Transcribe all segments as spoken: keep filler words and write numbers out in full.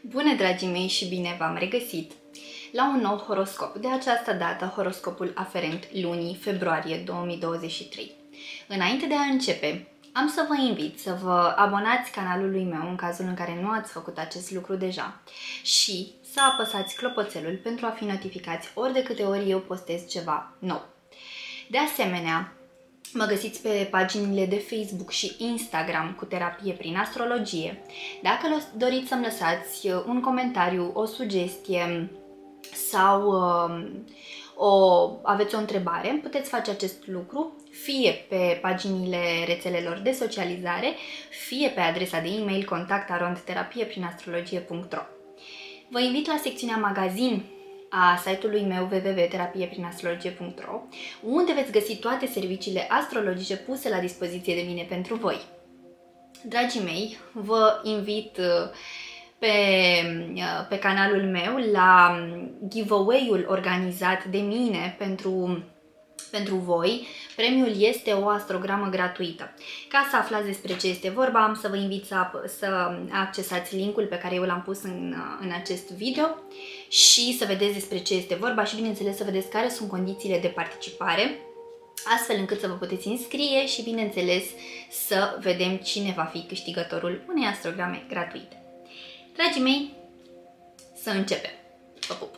Bună, dragii mei, și bine v-am regăsit la un nou horoscop. De această dată, horoscopul aferent lunii februarie două mii douăzeci și trei. Înainte de a începe, am să vă invit să vă abonați canalului meu în cazul în care nu ați făcut acest lucru deja și să apăsați clopoțelul pentru a fi notificați ori de câte ori eu postez ceva nou. De asemenea, mă găsiți pe paginile de Facebook și Instagram cu terapie prin astrologie. Dacă doriți să-mi lăsați un comentariu, o sugestie sau uh, o, aveți o întrebare, puteți face acest lucru fie pe paginile rețelelor de socializare, fie pe adresa de e-mail contact arond terapie prin astrologie punct ro. Vă invit la secțiunea magazin a site-ului meu w w w punct terapie prin astrologie punct ro, unde veți găsi toate serviciile astrologice puse la dispoziție de mine pentru voi. Dragii mei, vă invit pe, pe canalul meu la giveaway-ul organizat de mine pentru, pentru voi. Premiul este o astrogramă gratuită. Ca să aflați despre ce este vorba, am să vă invit să, să accesați linkul pe care eu l-am pus în, în acest video și să vedeți despre ce este vorba și, bineînțeles, să vedeți care sunt condițiile de participare, astfel încât să vă puteți înscrie și, bineînțeles, să vedem cine va fi câștigătorul unei astrograme gratuite. Dragii mei, să începem! Vă pup!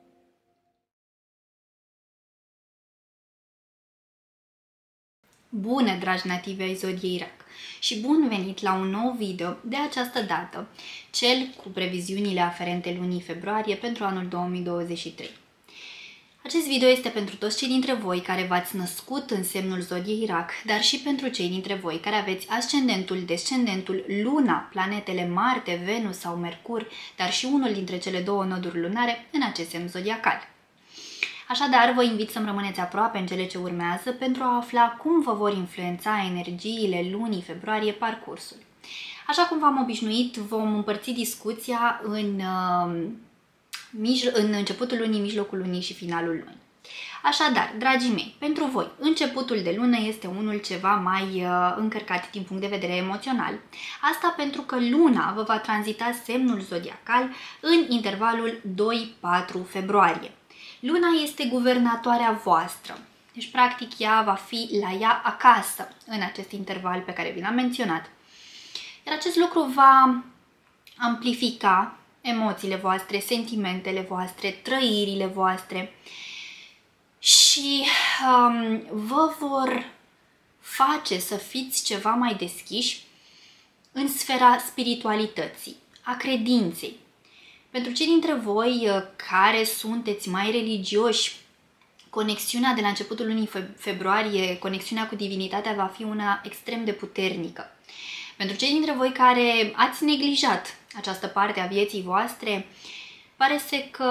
Bună, dragi nativi ai zodiei Rac, și bun venit la un nou video, de această dată, cel cu previziunile aferente lunii februarie pentru anul două mii douăzeci și trei. Acest video este pentru toți cei dintre voi care v-ați născut în semnul zodiei Rac, dar și pentru cei dintre voi care aveți ascendentul, descendentul, luna, planetele Marte, Venus sau Mercur, dar și unul dintre cele două noduri lunare în acest semn zodiacal. Așadar, vă invit să-mi rămâneți aproape în cele ce urmează pentru a afla cum vă vor influența energiile lunii februarie parcursul. Așa cum v-am obișnuit, vom împărți discuția în, în începutul lunii, mijlocul lunii și finalul lunii. Așadar, dragii mei, pentru voi, începutul de lună este unul ceva mai uh, încărcat din punct de vedere emoțional. Asta pentru că luna vă va tranzita semnul zodiacal în intervalul doi patru februarie. Luna este guvernatoarea voastră, deci practic ea va fi la ea acasă în acest interval pe care vi l-am menționat. Iar acest lucru va amplifica emoțiile voastre, sentimentele voastre, trăirile voastre și um, vă vor face să fiți ceva mai deschiși în sfera spiritualității, a credinței. Pentru cei dintre voi care sunteți mai religioși, conexiunea de la începutul lunii februarie, conexiunea cu divinitatea va fi una extrem de puternică. Pentru cei dintre voi care ați neglijat această parte a vieții voastre, pare că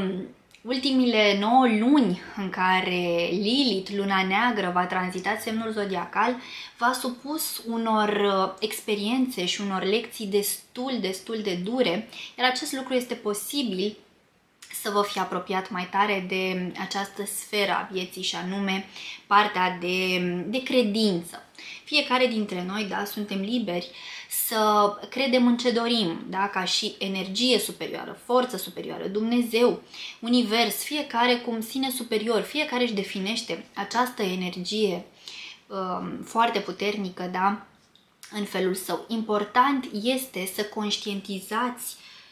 ultimile nouă luni în care Lilith, luna neagră, va tranzita semnul zodiacal, v-a supus unor experiențe și unor lecții destul, destul de dure, iar acest lucru este posibil să vă fi apropiat mai tare de această sferă a vieții și anume partea de, de credință. Fiecare dintre noi, da, suntem liberi să credem în ce dorim, da, ca și energie superioară, forță superioară, Dumnezeu, univers, fiecare cum sine superior, fiecare își definește această energie um, foarte puternică, da, în felul său. Important este să conștientizați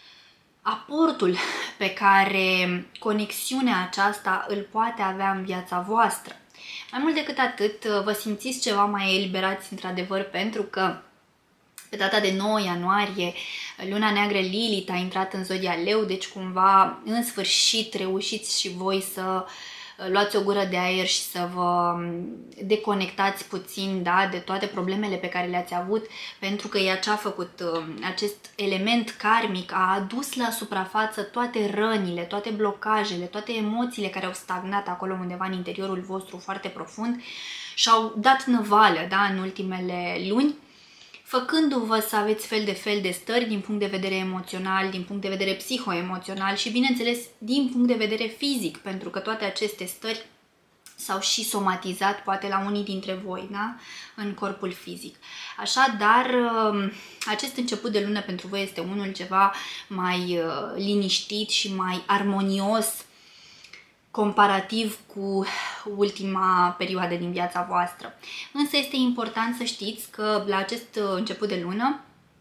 aportul pe care conexiunea aceasta îl poate avea în viața voastră. Mai mult decât atât, vă simțiți ceva mai eliberați într-adevăr pentru că pe data de nouă ianuarie, luna neagră Lilith a intrat în zodia Leu, deci cumva în sfârșit reușiți și voi să luați o gură de aer și să vă deconectați puțin, da, de toate problemele pe care le-ați avut, pentru că ea ce a făcut, acest element karmic a adus la suprafață toate rănile, toate blocajele, toate emoțiile care au stagnat acolo undeva în interiorul vostru foarte profund și au dat năvală, da, în ultimele luni, făcându-vă să aveți fel de fel de stări din punct de vedere emoțional, din punct de vedere psihoemoțional și, bineînțeles, din punct de vedere fizic, pentru că toate aceste stări sau și somatizat, poate la unii dintre voi, da? În corpul fizic. Așadar, acest început de lună pentru voi este unul ceva mai liniștit și mai armonios comparativ cu ultima perioadă din viața voastră. Însă este important să știți că la acest început de lună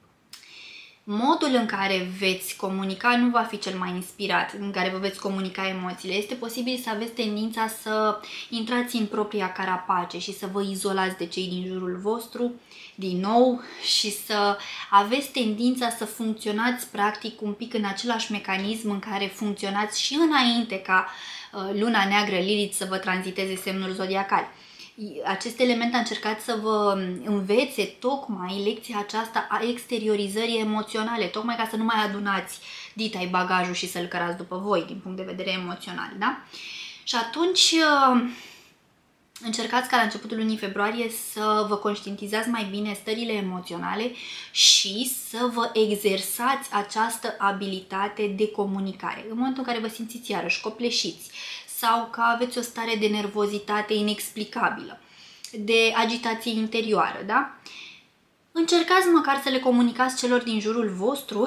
modul în care veți comunica nu va fi cel mai inspirat, în care vă veți comunica emoțiile. Este posibil să aveți tendința să intrați în propria carapace și să vă izolați de cei din jurul vostru din nou și să aveți tendința să funcționați practic un pic în același mecanism în care funcționați și înainte ca luna neagră Lilith să vă tranziteze semnul zodiacal. Acest element a încercat să vă învețe tocmai lecția aceasta a exteriorizării emoționale, tocmai ca să nu mai adunați dita-i bagajul și să-l cărați după voi din punct de vedere emoțional, da? Și atunci încercați ca la începutul lunii februarie să vă conștientizați mai bine stările emoționale și să vă exersați această abilitate de comunicare. În momentul în care vă simțiți iarăși copleșiți sau că aveți o stare de nervozitate inexplicabilă, de agitație interioară, da? Încercați măcar să le comunicați celor din jurul vostru,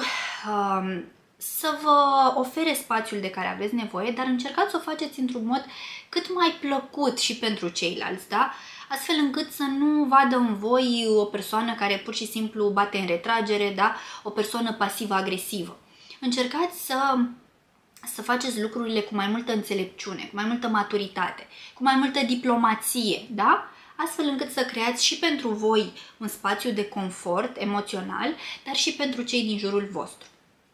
să vă ofere spațiul de care aveți nevoie, dar încercați să o faceți într-un mod cât mai plăcut și pentru ceilalți, da? Astfel încât să nu vadă în voi o persoană care pur și simplu bate în retragere, da? O persoană pasivă-agresivă. Încercați să, să faceți lucrurile cu mai multă înțelepciune, cu mai multă maturitate, cu mai multă diplomație, da? Astfel încât să creați și pentru voi un spațiu de confort emoțional, dar și pentru cei din jurul vostru.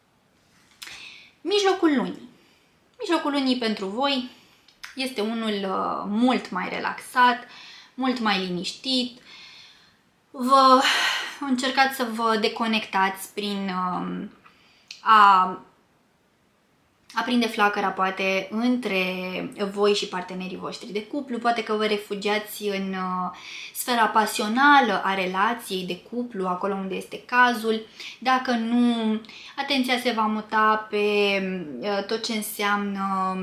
Mijlocul lunii. Mijlocul lunii pentru voi este unul uh, mult mai relaxat, mult mai liniștit. Vă încercați să vă deconectați prin uh, a aprinde flacăra poate între voi și partenerii voștri de cuplu, poate că vă refugiați în uh, sfera pasională a relației de cuplu, acolo unde este cazul. Dacă nu, atenția se va muta pe uh, tot ce înseamnă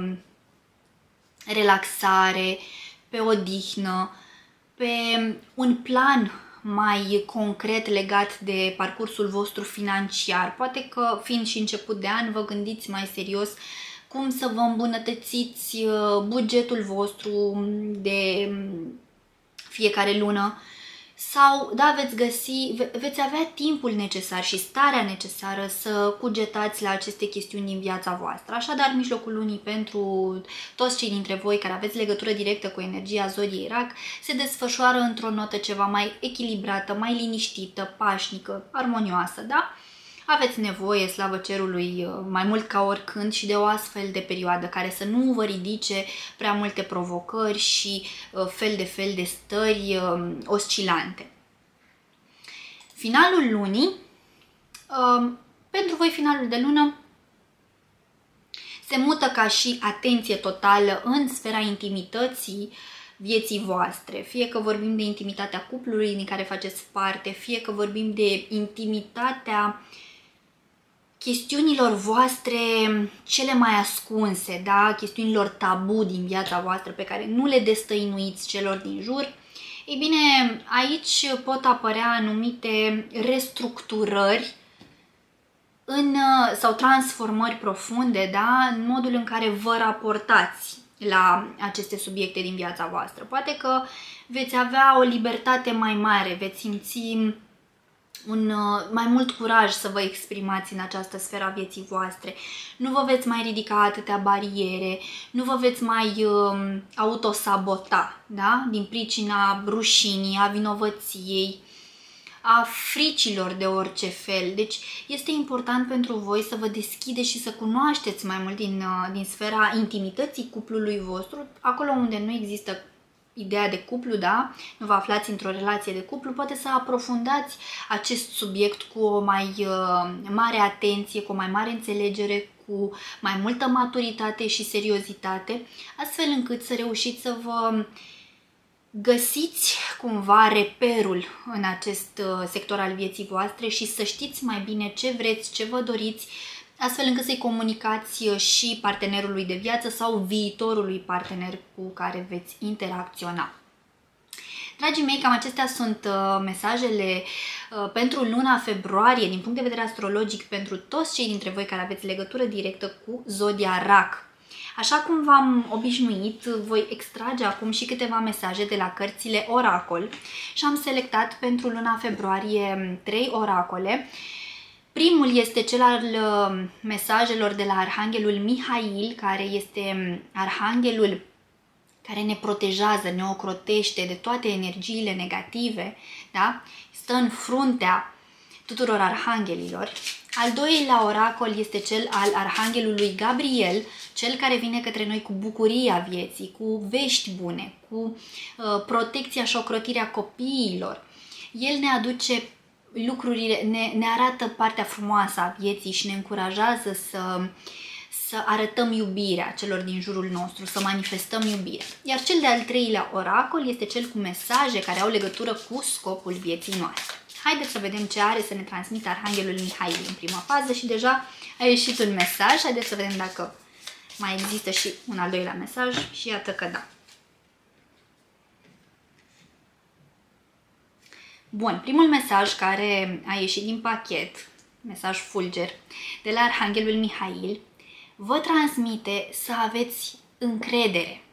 relaxare, pe odihnă, pe un plan mai concret legat de parcursul vostru financiar. Poate că, fiind și început de an, vă gândiți mai serios cum să vă îmbunătățiți bugetul vostru de fiecare lună sau, da, veți găsi, veți avea timpul necesar și starea necesară să cugetați la aceste chestiuni din viața voastră. Așadar, mijlocul lunii pentru toți cei dintre voi care aveți legătură directă cu energia zodiei Rac se desfășoară într-o notă ceva mai echilibrată, mai liniștită, pașnică, armonioasă, da? Aveți nevoie, slavă cerului, mai mult ca oricând și de o astfel de perioadă care să nu vă ridice prea multe provocări și fel de fel de stări oscilante. Finalul lunii, pentru voi finalul de lună se mută ca și atenție totală în sfera intimității vieții voastre, fie că vorbim de intimitatea cuplului din care faceți parte, fie că vorbim de intimitatea chestiunilor voastre cele mai ascunse, da? Chestiunilor tabu din viața voastră pe care nu le destăinuiți celor din jur. Ei bine, aici pot apărea anumite restructurări în, sau transformări profunde, da? În modul în care vă raportați la aceste subiecte din viața voastră. Poate că veți avea o libertate mai mare, veți simți un mai mult curaj să vă exprimați în această sferă a vieții voastre. Nu vă veți mai ridica atâtea bariere, nu vă veți mai uh, autosabota, da? Din pricina rușinii, a vinovăției, a fricilor de orice fel. Deci este important pentru voi să vă deschideți și să cunoașteți mai mult din, din sfera intimității cuplului vostru, acolo unde nu există ideea de cuplu, da? Nu vă aflați într-o relație de cuplu, poate să aprofundați acest subiect cu o mai uh, mare atenție, cu o mai mare înțelegere, cu mai multă maturitate și seriozitate, astfel încât să reușiți să vă găsiți cumva reperul în acest sector al vieții voastre și să știți mai bine ce vreți, ce vă doriți, astfel încât să-i comunicați și partenerului de viață sau viitorului partener cu care veți interacționa. Dragii mei, cam acestea sunt uh, mesajele uh, pentru luna februarie, din punct de vedere astrologic, pentru toți cei dintre voi care aveți legătură directă cu zodia Rac. Așa cum v-am obișnuit, voi extrage acum și câteva mesaje de la cărțile Oracol și am selectat pentru luna februarie trei oracole. Primul este cel al mesajelor de la Arhanghelul Mihail, care este arhanghelul care ne protejează, ne ocrotește de toate energiile negative, da? Stă în fruntea tuturor arhanghelilor. Al doilea oracol este cel al arhanghelului Gabriel, cel care vine către noi cu bucuria vieții, cu vești bune, cu uh, protecția și ocrotirea copiilor. El ne aduce lucrurile, ne, ne arată partea frumoasă a vieții și ne încurajează să, să arătăm iubirea celor din jurul nostru, să manifestăm iubirea. Iar cel de-al treilea oracol este cel cu mesaje care au legătură cu scopul vieții noastre. Haideți să vedem ce are să ne transmită Arhanghelul Mihail în prima fază și deja a ieșit un mesaj. Haideți să vedem dacă mai există și un al doilea mesaj și iată că da. Bun, primul mesaj care a ieșit din pachet, mesaj fulger, de la Arhanghelul Mihail, vă transmite să aveți încredere.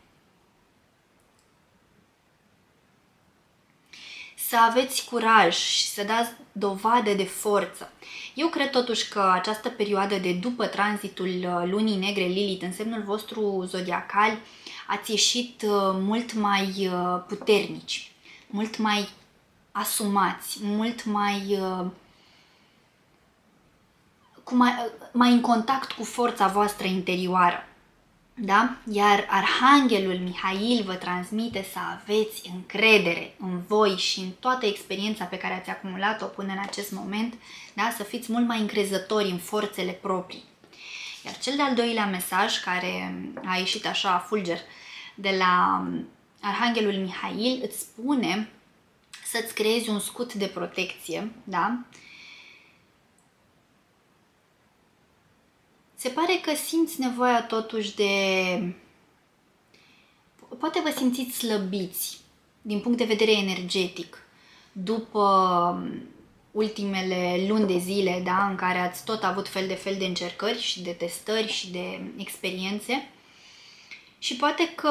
Să aveți curaj și să dați dovadă de forță. Eu cred totuși că această perioadă de după tranzitul lunii negre Lilith în semnul vostru zodiacal ați ieșit mult mai puternici, mult mai asumați, mult mai, cu mai, mai în contact cu forța voastră interioară. Da? Iar Arhanghelul Mihail vă transmite să aveți încredere în voi și în toată experiența pe care ați acumulat-o până în acest moment, da? Să fiți mult mai încrezători în forțele proprii. Iar cel de-al doilea mesaj care a ieșit așa fulger de la Arhanghelul Mihail îți spune să-ți creezi un scut de protecție, da? Se pare că simți nevoia totuși de... Poate vă simțiți slăbiți din punct de vedere energetic după ultimele luni de zile, da, în care ați tot avut fel de fel de încercări și de testări și de experiențe. Și poate că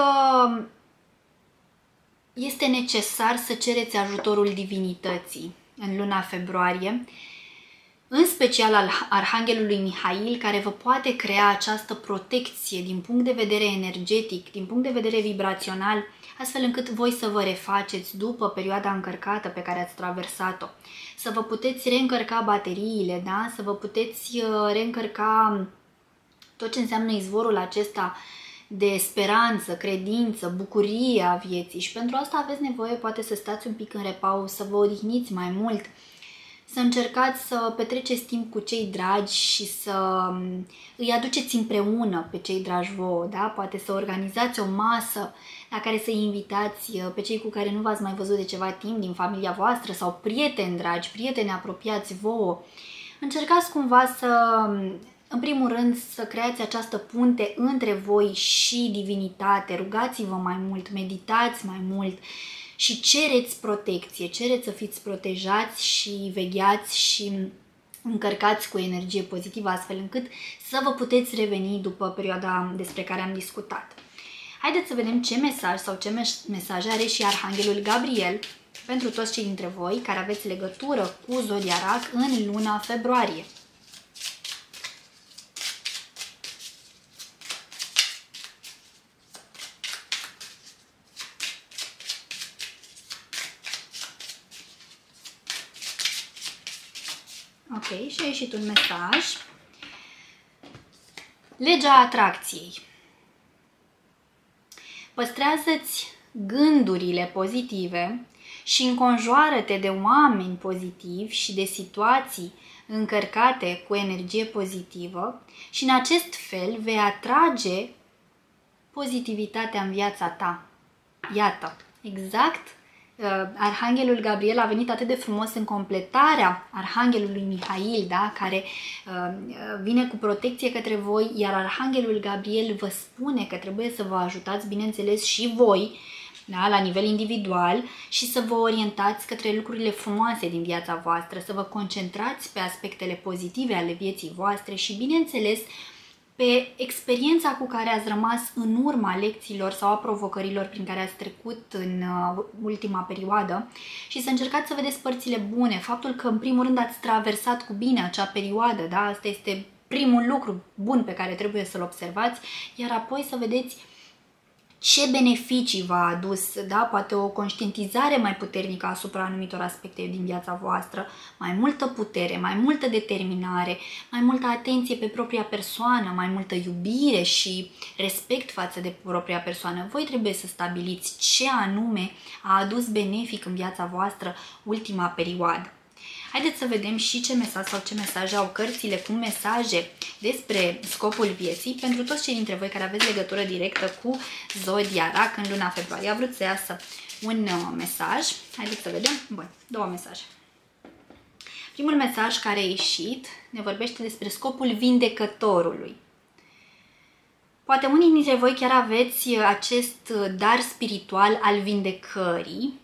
este necesar să cereți ajutorul divinității în luna februarie, în special al Arhanghelului Mihail, care vă poate crea această protecție din punct de vedere energetic, din punct de vedere vibrațional, astfel încât voi să vă refaceți după perioada încărcată pe care ați traversat-o. Să vă puteți reîncărca bateriile, da? Să vă puteți reîncărca tot ce înseamnă izvorul acesta de speranță, credință, bucurie a vieții. Și pentru asta aveți nevoie poate să stați un pic în repaus, să vă odihniți mai mult, să încercați să petreceți timp cu cei dragi și să îi aduceți împreună pe cei dragi vouă, da? Poate să organizați o masă la care să-i invitați pe cei cu care nu v-ați mai văzut de ceva timp din familia voastră sau prieteni dragi, prieteni apropiați vouă. Încercați cumva să, în primul rând, să creați această punte între voi și divinitate, rugați-vă mai mult, meditați mai mult, și cereți protecție, cereți să fiți protejați și vegheați și încărcați cu energie pozitivă, astfel încât să vă puteți reveni după perioada despre care am discutat. Haideți să vedem ce mesaj sau ce mesaj are și Arhanghelul Gabriel pentru toți cei dintre voi care aveți legătură cu zodia Rac în luna februarie. Ok, și a ieșit un mesaj. Legea atracției. Păstrează-ți gândurile pozitive și înconjoară-te de oameni pozitivi și de situații încărcate cu energie pozitivă și în acest fel vei atrage pozitivitatea în viața ta. Iată, exact Arhanghelul Gabriel a venit atât de frumos în completarea Arhanghelului Mihail, da? Care uh, vine cu protecție către voi, iar Arhanghelul Gabriel vă spune că trebuie să vă ajutați, bineînțeles, și voi, da? La nivel individual, și să vă orientați către lucrurile frumoase din viața voastră, să vă concentrați pe aspectele pozitive ale vieții voastre și, bineînțeles, pe experiența cu care ați rămas în urma lecțiilor sau a provocărilor prin care ați trecut în uh, ultima perioadă și să încercați să vedeți părțile bune, faptul că în primul rând ați traversat cu bine acea perioadă, da? Asta este primul lucru bun pe care trebuie să-l observați, iar apoi să vedeți ce beneficii v-a adus, da? Poate o conștientizare mai puternică asupra anumitor aspecte din viața voastră, mai multă putere, mai multă determinare, mai multă atenție pe propria persoană, mai multă iubire și respect față de propria persoană. Voi trebuie să stabiliți ce anume a adus benefic în viața voastră ultima perioadă. Haideți să vedem și ce mesaj sau ce mesaje au cărțile cu mesaje despre scopul vieții pentru toți cei dintre voi care aveți legătură directă cu Zodia Rac în luna februarie. A vrut să iasă un mesaj. Haideți să vedem. Bun, două mesaje. Primul mesaj care a ieșit ne vorbește despre scopul vindecătorului. Poate unii dintre voi chiar aveți acest dar spiritual al vindecării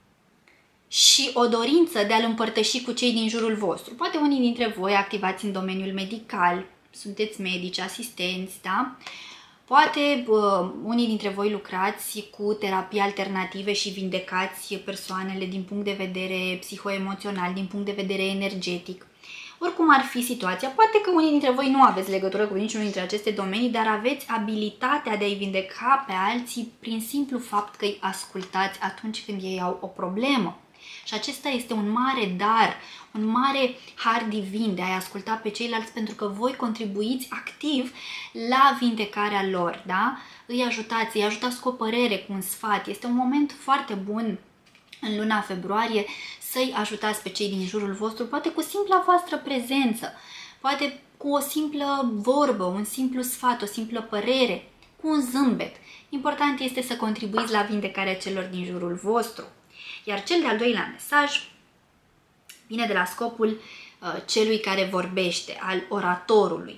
și o dorință de a-l împărtăși cu cei din jurul vostru. Poate unii dintre voi activați în domeniul medical, sunteți medici, asistenți, da? Poate uh, unii dintre voi lucrați cu terapii alternative și vindecați persoanele din punct de vedere psihoemoțional, din punct de vedere energetic. Oricum ar fi situația, poate că unii dintre voi nu aveți legătură cu niciunul dintre aceste domenii, dar aveți abilitatea de a-i vindeca pe alții prin simplu fapt că îi ascultați atunci când ei au o problemă. Și acesta este un mare dar, un mare har divin de a-i asculta pe ceilalți, pentru că voi contribuiți activ la vindecarea lor, da? Îi ajutați, îi ajutați cu o părere, cu un sfat. Este un moment foarte bun în luna februarie să-i ajutați pe cei din jurul vostru, poate cu simpla voastră prezență, poate cu o simplă vorbă, un simplu sfat, o simplă părere, cu un zâmbet. Important este să contribuiți la vindecarea celor din jurul vostru. Iar cel de-al doilea mesaj vine de la scopul uh, celui care vorbește, al oratorului.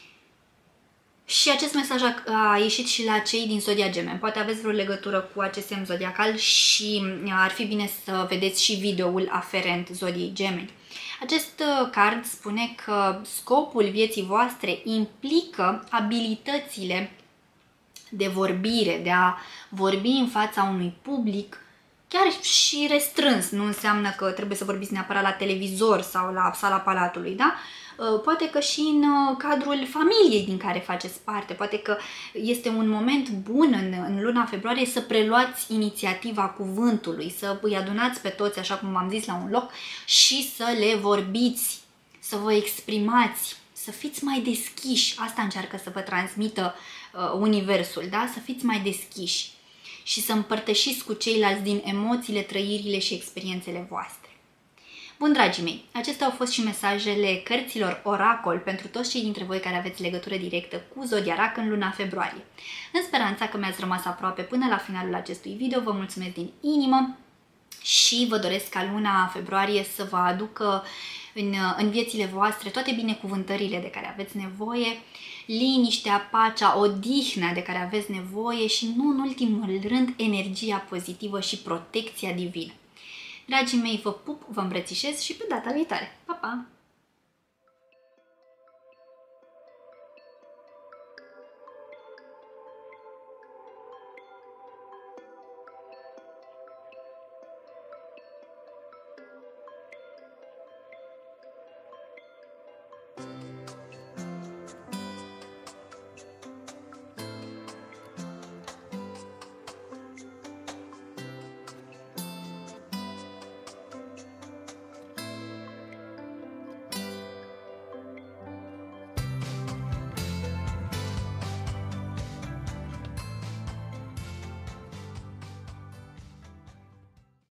Și acest mesaj a, a ieșit și la cei din Zodia Gemeni. Poate aveți vreo legătură cu acest semn zodiacal și ar fi bine să vedeți și videoul aferent Zodiei Gemeni. Acest card spune că scopul vieții voastre implică abilitățile de vorbire, de a vorbi în fața unui public, chiar și restrâns. Nu înseamnă că trebuie să vorbiți neapărat la televizor sau la sala palatului, da? Poate că și în cadrul familiei din care faceți parte. Poate că este un moment bun în, în luna februarie să preluați inițiativa cuvântului, să îi adunați pe toți, așa cum v-am zis, la un loc și să le vorbiți, să vă exprimați, să fiți mai deschiși. Asta încearcă să vă transmită uh, universul, da? Să fiți mai deschiși și să împărtășiți cu ceilalți din emoțiile, trăirile și experiențele voastre. Bun, dragii mei, acestea au fost și mesajele cărților oracol pentru toți cei dintre voi care aveți legătură directă cu Zodia Rac în luna februarie. În speranța că mi-ați rămas aproape până la finalul acestui video, vă mulțumesc din inimă și vă doresc ca luna februarie să vă aducă în, în viețile voastre toate binecuvântările de care aveți nevoie, liniștea, pacea, odihna de care aveți nevoie și, nu în ultimul rând, energia pozitivă și protecția divină. Dragii mei, vă pup, vă îmbrățișez și pe data viitoare. Pa, pa!